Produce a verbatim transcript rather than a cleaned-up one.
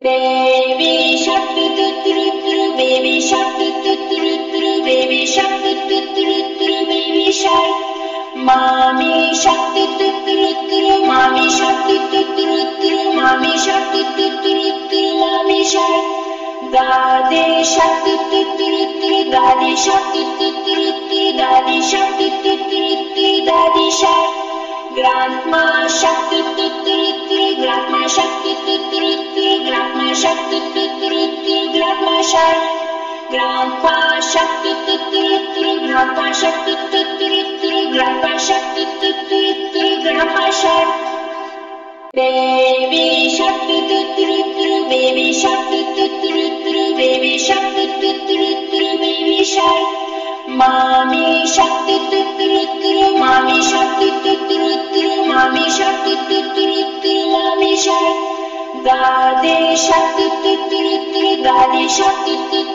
Baby shark doo doo doo doo, baby shark doo doo doo doo, baby shark doo doo doo doo, baby shark. Mommy shark doo doo doo doo, mommy shark doo doo doo doo, mommy shark doo doo doo doo, mommy shark. Daddy shark doo doo doo doo, daddy shark doo doo doo doo, daddy shark doo doo doo doo, daddy shark. Grandma shark doo doo doo doo, grandma shark doo doo doo doo, grandma shark doo doo doo doo, grandma shark. Grandpa shark doo doo doo doo, grandpa shark doo doo doo doo, grandpa shark doo doo doo doo, grandpa shark. Baby shark doo doo doo doo, baby shark doo doo doo doo, baby shark doo doo doo doo, baby shark. Mommy shark doo doo doo doo, mommy shark doo doo doo doo, mommy shark doo doo doo doo, mommy shark. Daddy shark doo doo doo doo, daddy shark doo doo